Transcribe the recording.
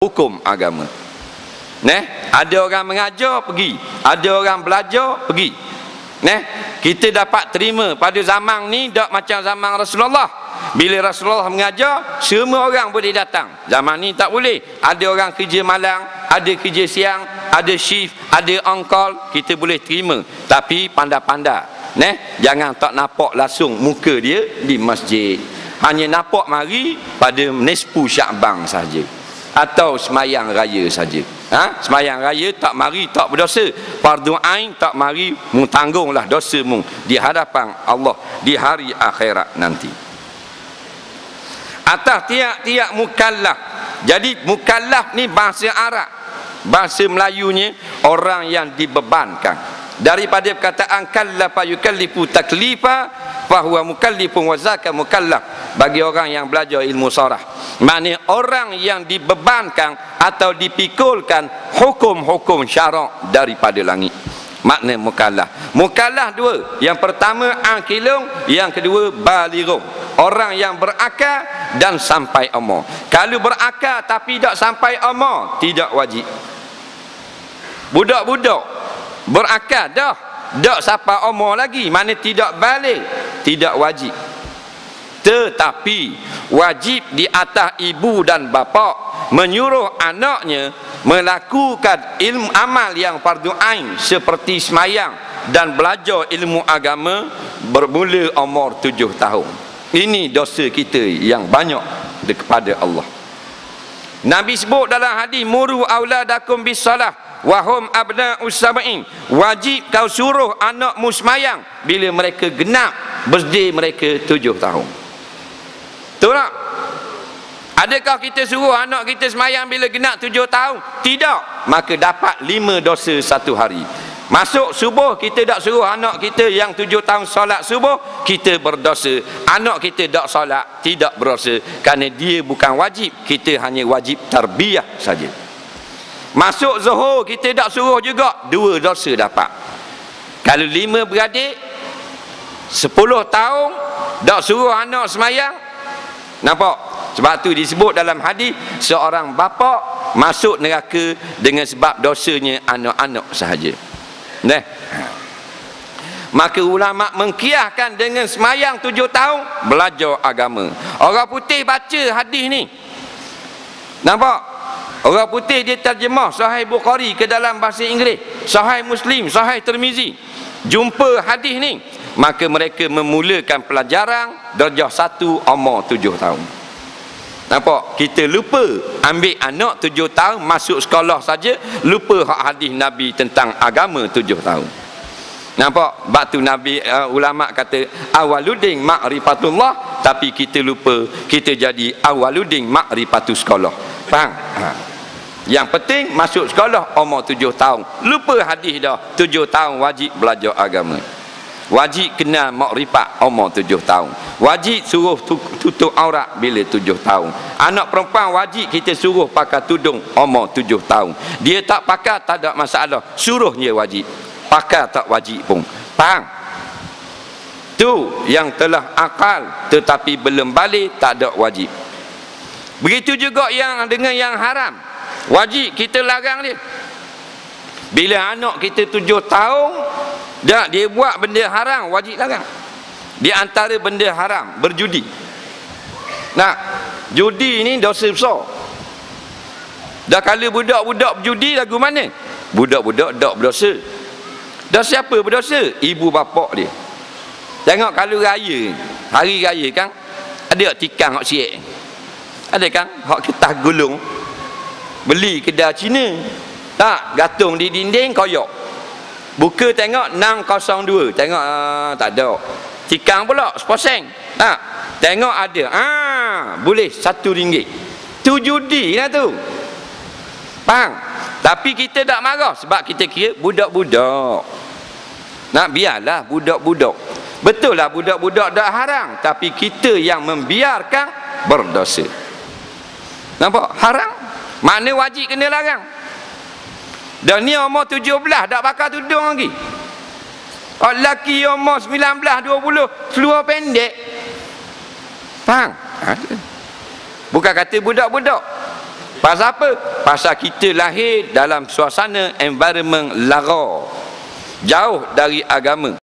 hukum agama. Ada orang mengajar pergi, ada orang belajar pergi. Kita dapat terima pada zaman ni tak macam zaman Rasulullah. Bila Rasulullah mengajar, semua orang boleh datang. Zaman ni tak boleh. Ada orang kerja malam, ada kerja siang, ada shift, ada on call, kita boleh terima. Tapi pandai-pandai. Jangan tak nampak langsung muka dia di masjid. Hanya nampak mari pada nisfu Sya'ban saja. Atau semayang raya saja. Semayang raya tak mari tak berdosa. Fardu ain tak mari mu tanggunglah dosamu di hadapan Allah di hari akhirat nanti. Atas tiap-tiap mukallaf. Jadi mukallaf ni bahasa Arab. Bahasa Melayunya orang yang dibebankan. Daripada perkataan kallafa yukallifu taklifa fahuwa mukallifun wa zaka mukallaf. Bagi orang yang belajar ilmu sarah, maknanya orang yang dibebankan atau dipikulkan hukum-hukum syarak daripada langit. Makna mukallaf. Mukallaf dua. Yang pertama aqilun, yang kedua balighun. Orang yang berakal dan sampai umur. Kalau berakal tapi tak sampai umur, tidak wajib. Budak-budak berakal dah, tak sampai umur lagi, mana tidak balik, tidak wajib. Tetapi wajib di atas ibu dan bapa menyuruh anaknya melakukan ilmu amal yang fardu ain seperti semayang dan belajar ilmu agama bermula umur 7 tahun. Ini dosa kita yang banyak kepada Allah. Nabi sebut dalam hadis, muru auladakum bisalah wa hum abna'us sab'in. Wajib kau suruh anakmu semayang bila mereka genap birthday mereka 7 tahun. Betul tak? Adakah kita suruh anak kita semayang bila genap 7 tahun? Tidak. Maka dapat 5 dosa satu hari. Masuk subuh kita tak suruh anak kita yang 7 tahun solat subuh, kita berdosa. Anak kita tak solat, tidak berdosa, kerana dia bukan wajib, kita hanya wajib tarbiyah saja. Masuk zuhur kita tak suruh juga, 2 dosa dapat. Kalau 5 beradik 10 tahun tak suruh anak semayang, nampak? Sebab tu disebut dalam hadis, seorang bapa masuk neraka dengan sebab dosanya anak-anak sahaja. Maka ulama mengkiaskan dengan semayang 7 tahun belajar agama. Orang putih baca hadis ni, nampak? Orang putih dia terjemah Sahih Bukhari ke dalam bahasa Inggeris, Sahih Muslim, Sahih Tirmizi, jumpa hadis ni, maka mereka memulakan pelajaran darjah 1 umur 7 tahun. Nampak? Kita lupa ambil anak 7 tahun masuk sekolah saja, lupa hak hadis Nabi tentang agama 7 tahun. Nampak? Batu Nabi, ulama kata awaludin ma'rifatullah, tapi kita lupa, kita jadi awaludin ma'rifatus sekolah. Faham? Yang penting masuk sekolah umur 7 tahun. Lupa hadis dah, 7 tahun wajib belajar agama. Wajib kenal makrifat umur 7 tahun. Wajib suruh tutup aurat bila 7 tahun. Anak perempuan wajib kita suruh pakai tudung umur 7 tahun. Dia tak pakai tak ada masalah, suruh dia wajib. Pakai tak wajib pun. Faham? Tu yang telah akal tetapi belum balik, tak ada wajib. Begitu juga yang dengan yang haram, wajib kita larang dia. Bila anak kita 7 tahun dah dia buat benda haram, wajib larang. Di antara benda haram berjudi. Nah, judi ni dosa besar. Dah kalau budak-budak berjudi lagu mana? Budak-budak tak berdosa. Dah siapa berdosa? Ibu bapa dia. Tengok kalau raya, hari raya kan ada tikang hak siap. Ada kan hak ketah gulung. Beli kedai Cina. Tak, gantung di dinding koyak. Buka tengok 602. Tengok tak ada. Tikang pula 10%. Tak, tengok ada. Boleh RM1. Tu judi lah tu. Faham? Tapi kita tak marah sebab kita kira budak-budak. Nak biarlah budak-budak. Betul lah budak-budak tak haram, tapi kita yang membiarkan berdosa. Nampak? Haram. Makna wajib kena larang. Dan ni umur 17 tak pakai tudung lagi. Lelaki umur 19, 20 seluar pendek. Faham? Bukan kata budak-budak. Pasal apa? Pasal kita lahir dalam suasana environment lara, jauh dari agama.